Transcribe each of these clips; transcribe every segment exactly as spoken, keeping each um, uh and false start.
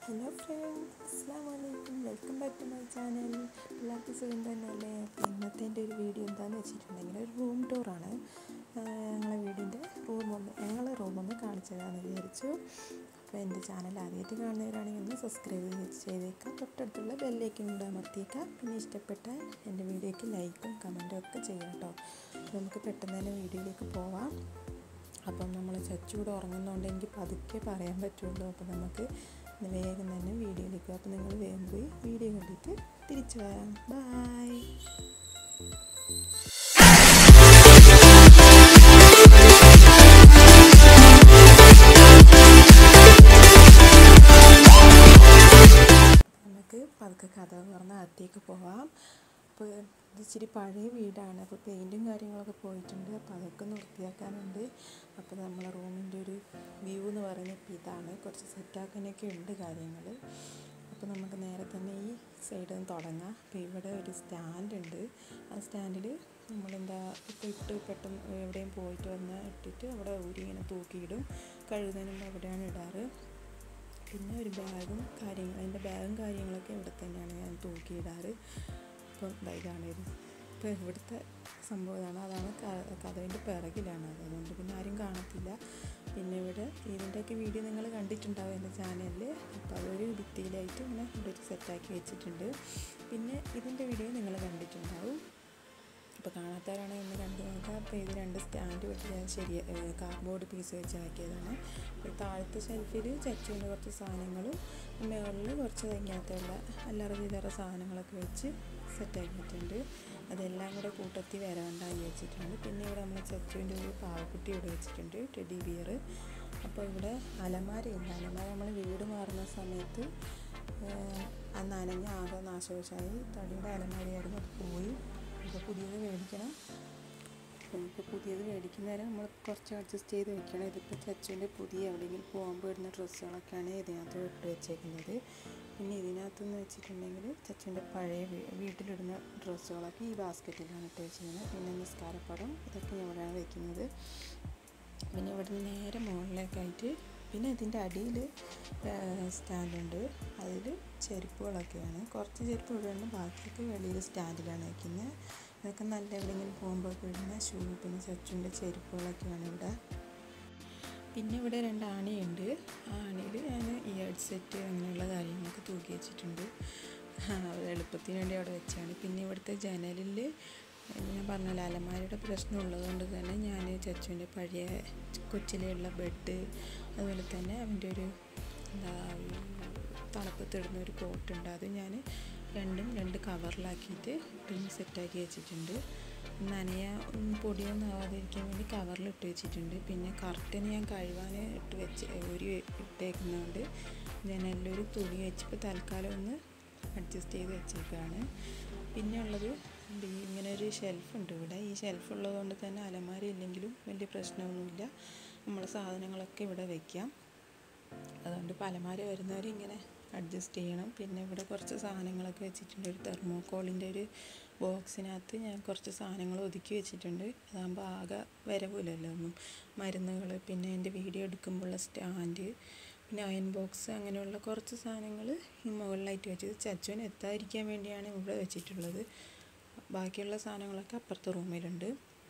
Hello friends, അസ്സലാമു അലൈക്കും. Welcome back to my channel. എല്ലാവർക്കും സുഖം തന്നെയല്ലേ? അപ്പോൾ ഇന്നത്തെ എൻ്റെ ഒരു വീഡിയോ എന്താണെന്ന് വെച്ചിട്ടുണ്ടെങ്കിൽ ഒരു റൂം ടൂറാണ്. ഞങ്ങളെ വീടിൻ്റെ റൂം ഒന്ന് ഞങ്ങളെ റൂമൊന്ന് കാണിച്ചു തരാമെന്ന് വിചാരിച്ചു. അപ്പോൾ എൻ്റെ ചാനൽ ആദ്യമായിട്ട് കാണുന്നവരാണെങ്കിൽ ഒന്ന് സബ്സ്ക്രൈബ് ചെയ്തേക്കാം, തൊട്ടടുത്തുള്ള ബെല്ലേക്കും കൂടെ അമർത്തിയേക്കാം. പിന്നെ ഇഷ്ടപ്പെട്ട എൻ്റെ വീഡിയോയ്ക്ക് ലൈക്കും കമൻറ്റും ഒക്കെ ചെയ്യാം കേട്ടോ. നമുക്ക് പെട്ടെന്ന് തന്നെ വീഡിയോയിലേക്ക് പോവാം. അപ്പം നമ്മൾ ചച്ചൂടെ ഉറങ്ങുന്നതുകൊണ്ട് എനിക്ക് പതുക്കെ പറയാൻ പറ്റുള്ളൂ. അപ്പോൾ നമുക്ക് വേഗം തന്നെ വീഡിയോയിലേക്ക് പോകാം. അപ്പോൾ നിങ്ങൾ വേഗം പോയി വീഡിയോ കണ്ടിട്ട് തിരിച്ചു വരാം. ബായ്. നമുക്ക് പതുക്കെ കഥ പറഞ്ഞ അകത്തേക്ക് പോവാം. അപ്പോൾ ഇത് ഇച്ചിരി പഴയ വീടാണ്. അപ്പോൾ പെയിൻറ്റും കാര്യങ്ങളൊക്കെ പോയിട്ടുണ്ട്. അപ്പോൾ അതൊക്കെ ഒന്ന് വൃത്തിയാക്കാനുണ്ട്. അപ്പോൾ നമ്മളെ റൂമിൻ്റെ ഒരു വ്യൂ എന്ന് പറയുന്നത് ഇപ്പോൾ ഇതാണ്. കുറച്ച് സെറ്റാക്കാനൊക്കെ ഉണ്ട് കാര്യങ്ങൾ. അപ്പോൾ നമുക്ക് നേരെ തന്നെ ഈ സൈഡിൽ നിന്ന് തുടങ്ങാം. അപ്പോൾ ഇവിടെ ഒരു സ്റ്റാൻഡ് ഉണ്ട്. ആ സ്റ്റാൻഡിൽ നമ്മളെന്താ ഇപ്പോൾ ഇട്ട് പെട്ടെന്ന് എവിടെയും പോയിട്ട് വന്നാൽ ഇട്ടിട്ട് അവിടെ ഊരി ഇങ്ങനെ തൂക്കിയിടും. കഴുകുന്നതിന് അവിടെയാണ് ഇടാറ്. പിന്നെ ഒരു ബാഗും കാര്യങ്ങൾ അതിൻ്റെ ബാഗും കാര്യങ്ങളൊക്കെ ഇവിടെ തന്നെയാണ് ഞാൻ തൂക്കിയിടാറ്. ഇപ്പം ഇതാണ് ഇത്. ഇപ്പോൾ ഇവിടുത്തെ സംഭവം ഇതാണ്. അതാണ് കഥവിൻ്റെ പിറകിലാണ്. അത് അതുകൊണ്ട് പിന്നെ ആരും കാണത്തില്ല. പിന്നെ ഇവിടെ ഇതിൻ്റെയൊക്കെ വീഡിയോ നിങ്ങൾ കണ്ടിട്ടുണ്ടാവും എൻ്റെ ചാനലിൽ. അപ്പോൾ അതൊരു ഭിത്തിയിലായിട്ട് ഇങ്ങനെ ഇവിടെ സെറ്റാക്കി വെച്ചിട്ടുണ്ട്. പിന്നെ ഇതിൻ്റെ വീഡിയോ നിങ്ങൾ കണ്ടിട്ടുണ്ടാവും. അപ്പോൾ കാണാത്തവരാണെങ്കിൽ ഒന്ന് കണ്ടു നോക്കാം. അപ്പോൾ ഇത് രണ്ട് സ്റ്റാൻഡ് വെച്ച് ഞാൻ ശരി കാർഡ്ബോർഡ് പീസ് വെച്ച് ആക്കിയതാണ്. അപ്പോൾ താഴത്തെ ഷെൽഫിൽ ചച്ചുവിൻ്റെ കുറച്ച് സാധനങ്ങളും മുകളിൽ കുറച്ച് ഇങ്ങനത്തെയുള്ള അല്ലറ ചില്ലറ സാധനങ്ങളൊക്കെ വെച്ച് സെറ്റാക്കിയിട്ടുണ്ട്. അതെല്ലാം കൂടെ കൂട്ടത്തിൽ വരണ്ടാക്കി വെച്ചിട്ടുണ്ട്. പിന്നെ ഇവിടെ നമ്മൾ ചച്ചുവിൻ്റെ ഒരു പാവക്കുട്ടി ഇവിടെ വെച്ചിട്ടുണ്ട്, ടെഡി ബിയർ. അപ്പോൾ ഇവിടെ അലമാരയില്ല. അലമാര നമ്മൾ വീട് മാറുന്ന സമയത്ത് ആ നനഞ്ഞ ആകെ നാശവശായി. തടിയുടെ അലമാരയായിരുന്നു, അത് പോയി. ഇപ്പോൾ പുതിയത് മേടിക്കണം. ഇപ്പോൾ പുതിയത് മേടിക്കുന്നവരെ നമ്മൾ കുറച്ച് അഡ്ജസ്റ്റ് ചെയ്ത് വെക്കണം. ഇതിപ്പോൾ ചച്ചുവിൻ്റെ പുതിയ എവിടെയെങ്കിലും പോകുമ്പോൾ ഇടുന്ന ഡ്രസ്സുകളൊക്കെയാണ് ഇതിനകത്ത് ഇട്ട് വെച്ചേക്കുന്നത്. പിന്നെ ഇതിനകത്തെന്ന് വെച്ചിട്ടുണ്ടെങ്കിൽ ചച്ചുവിൻ്റെ പഴയ വീട്ടിലിടുന്ന ഡ്രസ്സുകളൊക്കെ ഈ ബാസ്ക്കറ്റിലാണ് ഇട്ട് വെച്ചിരിക്കുന്നത്. പിന്നെ നിസ്കാരപ്പടം ഇതൊക്കെ ഇവിടെയാണ് വയ്ക്കുന്നത്. പിന്നെ ഇവിടുന്ന് നേരെ മുകളിലേക്കായിട്ട് പിന്നെ ഇതിൻ്റെ അടിയിൽ സ്റ്റാൻഡുണ്ട്. അതിൽ ചെരുപ്പുകളൊക്കെയാണ്. കുറച്ച് ചെരുപ്പ് ഇവിടെയുണ്ട്, ബാക്കിയൊക്കെ വെളിയിൽ സ്റ്റാൻഡിലാണ് വയ്ക്കുന്നത്. ഇതൊക്കെ നല്ല എവിടെയെങ്കിലും പോകുമ്പോൾ ഇടുന്ന ഷൂ. പിന്നെ ചച്ചുവിൻ്റെ ചെരുപ്പുകളൊക്കെയാണ് ഇവിടെ. പിന്നെ ഇവിടെ രണ്ട് ആണിയുണ്ട്. ആ ആണിയിൽ ഞാൻ ഇയർ സെറ്റ് അങ്ങനെയുള്ള കാര്യങ്ങളൊക്കെ തൂക്കി വെച്ചിട്ടുണ്ട്. എളുപ്പത്തിന് വേണ്ടി അവിടെ വെച്ചാണ്. പിന്നെ ഇവിടുത്തെ ജനലിൽ ഞാൻ പറഞ്ഞല്ലോ അലമാരയുടെ പ്രശ്നം ഉള്ളതുകൊണ്ട് തന്നെ ഞാൻ ചച്ചുവിൻ്റെ പഴയ കൊച്ചിലെയുള്ള ബെഡ്, അതുപോലെ തന്നെ അവൻ്റെ ഒരു എന്താ തണുപ്പത്തിടുന്ന ഒരു കോട്ടുണ്ട്, അത് ഞാൻ രണ്ടും രണ്ട് കവറിലാക്കിയിട്ട് പിന്നെ സെറ്റാക്കി വെച്ചിട്ടുണ്ട്. നനയ പൊടിയൊന്നും ആവാതിരിക്കാൻ വേണ്ടി കവറിൽ ഇട്ട് വെച്ചിട്ടുണ്ട്. പിന്നെ കർട്ടന് ഞാൻ കഴുകാൻ ഇട്ട് വെച്ച് ഒരു ഇട്ടേക്കുന്നതുകൊണ്ട് ജനലിലൊരു തുണി വെച്ചിപ്പോൾ തൽക്കാലം ഒന്ന് അഡ്ജസ്റ്റ് ചെയ്ത് വെച്ചേക്കാണ്. പിന്നെ ഉള്ളത് ഇങ്ങനെ ഒരു ഷെൽഫുണ്ട് ഇവിടെ. ഈ ഷെൽഫ് ഉള്ളതുകൊണ്ട് തന്നെ അലമാര ഇല്ലെങ്കിലും വലിയ പ്രശ്നമൊന്നുമില്ല. നമ്മൾ സാധനങ്ങളൊക്കെ ഇവിടെ വയ്ക്കാം. അതുകൊണ്ട് ഇപ്പോൾ അലമാര വരുന്നവർ ഇങ്ങനെ അഡ്ജസ്റ്റ് ചെയ്യണം. പിന്നെ ഇവിടെ കുറച്ച് സാധനങ്ങളൊക്കെ വെച്ചിട്ടുണ്ട്. ഒരു തെർമോക്കോളിൻ്റെ ഒരു ബോക്സിനകത്ത് ഞാൻ കുറച്ച് സാധനങ്ങൾ ഒതുക്കി വെച്ചിട്ടുണ്ട്. അതാകുമ്പോൾ ആകെ വരവില്ലല്ലോ ഒന്നും. മരുന്നുകൾ, പിന്നെ എൻ്റെ വീഡിയോ എടുക്കുമ്പോഴുള്ള സ്റ്റാൻഡ്, പിന്നെ അയൺ ബോക്സ്, അങ്ങനെയുള്ള കുറച്ച് സാധനങ്ങൾ ഈ മുകളിലായിട്ട് വെച്ചത് ചച്ചുവിന് എത്താതിരിക്കാൻ വേണ്ടിയാണ് ഇവിടെ വെച്ചിട്ടുള്ളത്. ബാക്കിയുള്ള സാധനങ്ങളൊക്കെ അപ്പുറത്തെ റൂമിലുണ്ട്.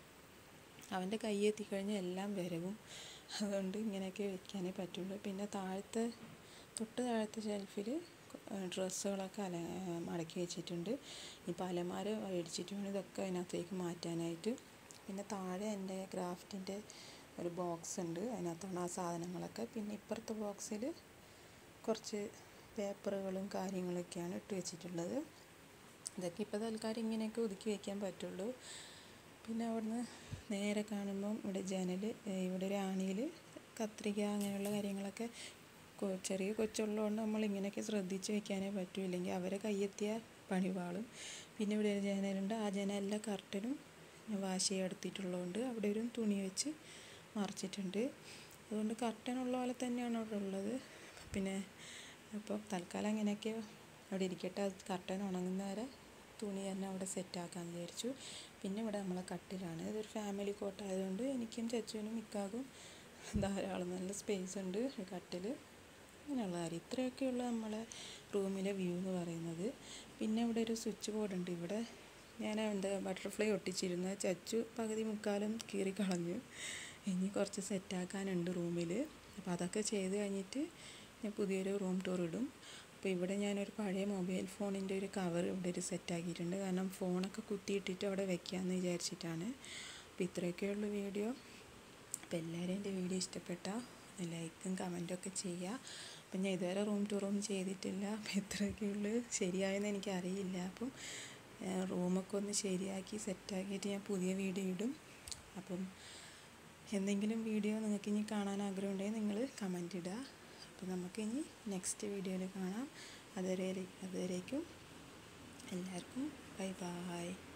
അവൻ്റെ കൈ എത്തിക്കഴിഞ്ഞാൽ എല്ലാം വരവും. അതുകൊണ്ട് ഇങ്ങനെയൊക്കെ വെക്കാനേ പറ്റുള്ളൂ. പിന്നെ താഴത്തെ തൊട്ട് താഴത്തെ ഷെൽഫിൽ ഡ്രസ്സുകളൊക്കെ അല മടക്കി വെച്ചിട്ടുണ്ട്. ഇപ്പോൾ അലമാര മേടിച്ചിട്ട് വേണം ഇതൊക്കെ അതിനകത്തേക്ക് മാറ്റാനായിട്ട്. പിന്നെ താഴെ എൻ്റെ ക്രാഫ്റ്റിൻ്റെ ഒരു ബോക്സ് ഉണ്ട്, അതിനകത്താണ് ആ സാധനങ്ങളൊക്കെ. പിന്നെ ഇപ്പുറത്തെ ബോക്സിൽ കുറച്ച് പേപ്പറുകളും കാര്യങ്ങളൊക്കെയാണ് ഇട്ട് വെച്ചിട്ടുള്ളത്. ഇതൊക്കെ ഇപ്പോൾ തൽക്കാലം ഇങ്ങനെയൊക്കെ ഒതുക്കി വയ്ക്കാൻ പറ്റുള്ളൂ. പിന്നെ അവിടുന്ന് നേരെ കാണുമ്പം ഇവിടെ ജനൽ, ഇവിടെ ഒരു ആണിയിൽ കത്രിക അങ്ങനെയുള്ള കാര്യങ്ങളൊക്കെ ചെറിയ കൊച്ചുള്ളതുകൊണ്ട് നമ്മൾ ഇങ്ങനെയൊക്കെ ശ്രദ്ധിച്ച് വെക്കാനേ പറ്റൂ, ഇല്ലെങ്കിൽ അവരെ കയ്യെത്തിയ പണി പാളും. പിന്നെ ഇവിടെ ഒരു ജനലുണ്ട്. ആ ജനലിലെ കർട്ടനും വാഷ് ചെയ്യാൻ എടുത്തിട്ടുള്ളതുകൊണ്ട് അവിടെ ഒരു തുണി വെച്ച് മറിച്ചിട്ടുണ്ട്. അതുകൊണ്ട് കർട്ടൻ ഉള്ള പോലെ തന്നെയാണ് അവിടെ ഉള്ളത്. പിന്നെ അപ്പോൾ തൽക്കാലം അങ്ങനെയൊക്കെ അവിടെ ഇരിക്കട്ടെ. കർട്ടൻ ഉണങ്ങുന്നവരെ തുണി തന്നെ അവിടെ സെറ്റാക്കാമെന്ന് വിചാരിച്ചു. പിന്നെ ഇവിടെ നമ്മളെ കട്ടിലാണ്. ഇതൊരു ഫാമിലി കോട്ടായതുകൊണ്ട് എനിക്കും ചച്ചുവിനും മിക്കാകും ധാരാളം നല്ല സ്പേസ് ഉണ്ട് കട്ടിൽ. അങ്ങനെയുള്ള കാര്യം. ഇത്രയൊക്കെയുള്ള നമ്മളെ റൂമിലെ വ്യൂ എന്ന് പറയുന്നത്. പിന്നെ ഇവിടെ ഒരു സ്വിച്ച് ബോർഡ് ഉണ്ട്. ഇവിടെ ഞാൻ എന്താ ബട്ടർഫ്ലൈ ഒട്ടിച്ചിരുന്ന ചച്ചു പകുതി മുക്കാലും കീറിക്കളഞ്ഞു. ഇനി കുറച്ച് സെറ്റാക്കാനുണ്ട് റൂമിൽ. അപ്പോൾ അതൊക്കെ ചെയ്ത് കഴിഞ്ഞിട്ട് ഞാൻ പുതിയൊരു റൂം ടൂർ ഇടും. അപ്പോൾ ഇവിടെ ഞാനൊരു പഴയ മൊബൈൽ ഫോണിൻ്റെ ഒരു കവർ ഇവിടെ ഒരു സെറ്റാക്കിയിട്ടുണ്ട്. കാരണം ഫോണൊക്കെ കുത്തിയിട്ടിട്ട് അവിടെ വെക്കാമെന്ന് വിചാരിച്ചിട്ടാണ്. അപ്പോൾ ഇത്രയൊക്കെയുള്ള വീഡിയോ. അപ്പോൾ എല്ലാവരും എൻ്റെ വീഡിയോ ഇഷ്ടപ്പെട്ടാൽ ലൈക്കും കമൻറ്റും ഒക്കെ ചെയ്യുക. അപ്പം ഞാൻ ഇതുവരെ റൂം ടൂറൊന്നും ചെയ്തിട്ടില്ല. അപ്പം ഇത്രയൊക്കെയുള്ളൂ. ശരിയായെന്ന് എനിക്കറിയില്ല. അപ്പം റൂമൊക്കെ ഒന്ന് ശരിയാക്കി സെറ്റാക്കിയിട്ട് ഞാൻ പുതിയ വീഡിയോ ഇടും. അപ്പം എന്തെങ്കിലും വീഡിയോ നിങ്ങൾക്ക് ഇനി കാണാൻ ആഗ്രഹമുണ്ടെങ്കിൽ നിങ്ങൾ കമൻറ്റ് ഇടുക. അപ്പോൾ നമുക്കിനി നെക്സ്റ്റ് വീഡിയോയിൽ കാണാം. അതുവരെ അതുവരേക്കും എല്ലാവർക്കും ബൈ ബൈ.